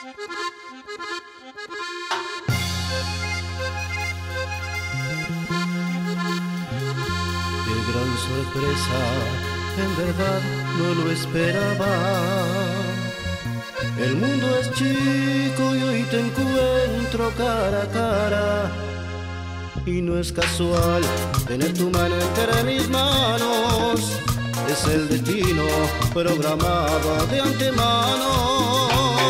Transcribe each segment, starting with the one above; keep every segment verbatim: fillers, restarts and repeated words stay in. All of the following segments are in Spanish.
Qué gran sorpresa, en verdad no lo esperaba. El mundo es chico y hoy te encuentro cara a cara. Y no es casual tener tu mano entre mis manos, es el destino programado de antemano.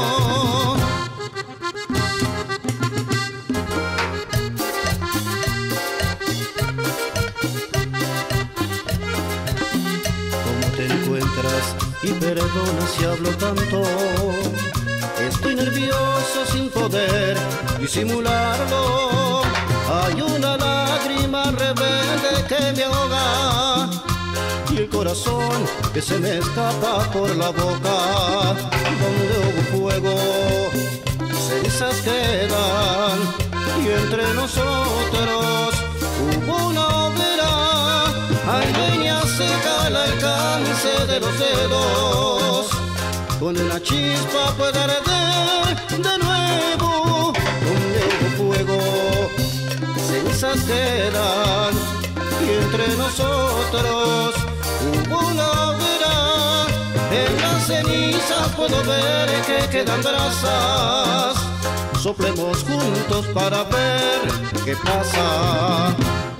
¿Cómo te encuentras? Y perdona si hablo tanto. Estoy nervioso sin poder disimularlo. Hay una lágrima rebelde que me ahoga y el corazón que se me escapa por la boca. Donde hubo fuego, cenizas quedan, y entre nosotros hubo una hoguera. Hay leña seca al alcance de los dedos. Con una chispa puede arder de nuevo. Donde hubo fuego, cenizas quedan, y entre nosotros hubo una hoguera. En las cenizas puedo ver que quedan brasas. Soplemos juntos para ver qué pasa.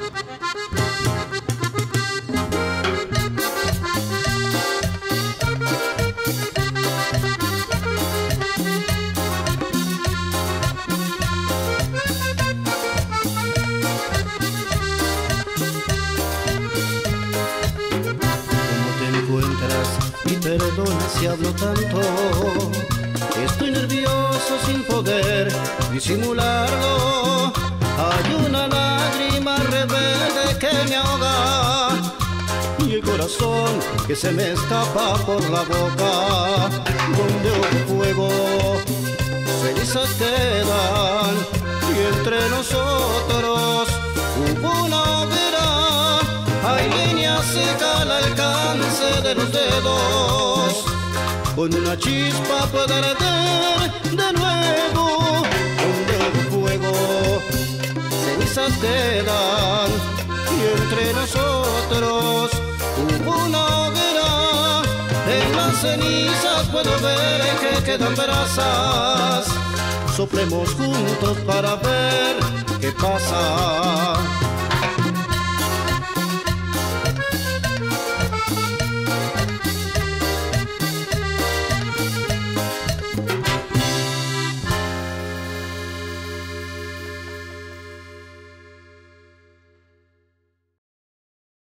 Y perdona si hablo tanto. Estoy nervioso sin poder disimularlo. Hay una lágrima rebelde que me ahoga y el corazón que se me escapa por la boca. Donde hubo fuego, cenizas quedan, y entre nosotros hubo una hoguera. Hay leña seca al alcance de los dedos. Con una chispa puede arder de nuevo. Donde hubo fuego, cenizas quedan, y entre nosotros hubo una hoguera. En las cenizas puedo ver que quedan brasas. Soplemos juntos para ver qué pasa.